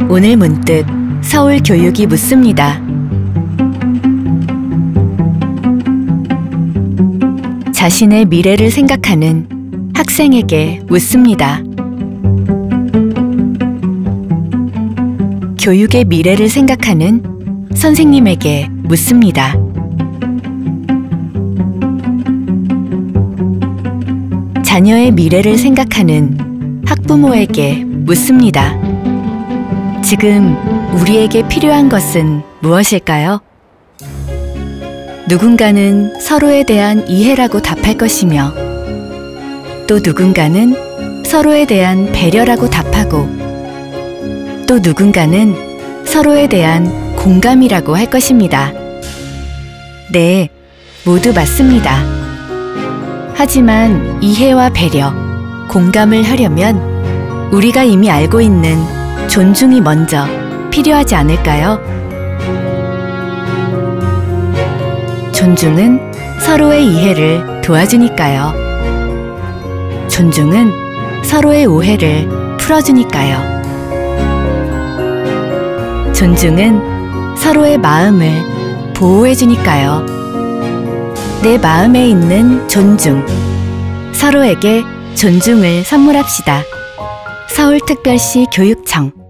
오늘 문득 서울 교육이 묻습니다. 자신의 미래를 생각하는 학생에게 묻습니다. 교육의 미래를 생각하는 선생님에게 묻습니다. 자녀의 미래를 생각하는 학부모에게 묻습니다. 지금 우리에게 필요한 것은 무엇일까요? 누군가는 서로에 대한 이해라고 답할 것이며, 또 누군가는 서로에 대한 배려라고 답하고, 또 누군가는 서로에 대한 공감이라고 할 것입니다. 네, 모두 맞습니다. 하지만 이해와 배려, 공감을 하려면 우리가 이미 알고 있는 존중이 먼저 필요하지 않을까요? 존중은 서로의 이해를 도와주니까요. 존중은 서로의 오해를 풀어주니까요. 존중은 서로의 마음을 보호해주니까요. 내 마음에 있는 존중, 서로에게 존중을 선물합시다. 서울특별시 교육청